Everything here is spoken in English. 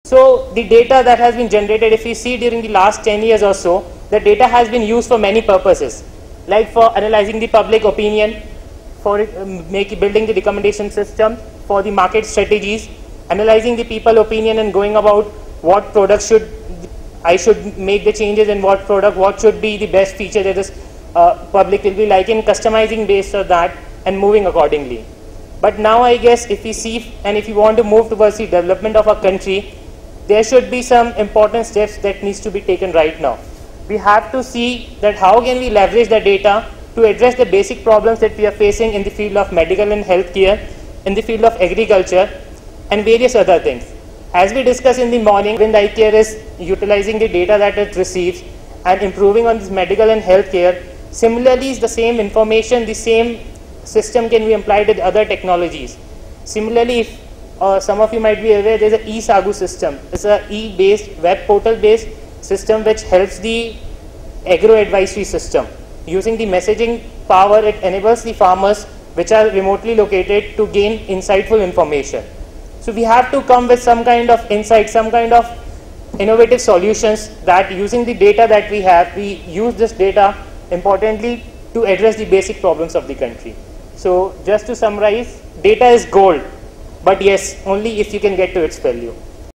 So the data that has been generated, if we see during the last 10 years or so, the data has been used for many purposes, like for analyzing the public opinion, for building the recommendation system, for the market strategies, analyzing the people opinion and going about what product I should make the changes in what product, what should be the best feature that this public will be liking, customizing based on that and moving accordingly. But now I guess if we see and if we want to move towards the development of our country, there should be some important steps that needs to be taken right now. We have to see that how can we leverage the data to address the basic problems that we are facing in the field of medical and healthcare, in the field of agriculture and various other things. As we discussed in the morning, Aravind Eye Care is utilizing the data that it receives and improving on this medical and healthcare. Similarly, the same information, the same system can be applied with other technologies. Similarly, if some of you might be aware, there is an e-SAGU system. It's an e-based, web portal-based system which helps the agro-advisory system. Using the messaging power, it enables the farmers which are remotely located to gain insightful information. So we have to come with some kind of insight, some kind of innovative solutions that using the data that we have, we use this data importantly to address the basic problems of the country. So just to summarize, data is gold, but yes, only if you can get to its value.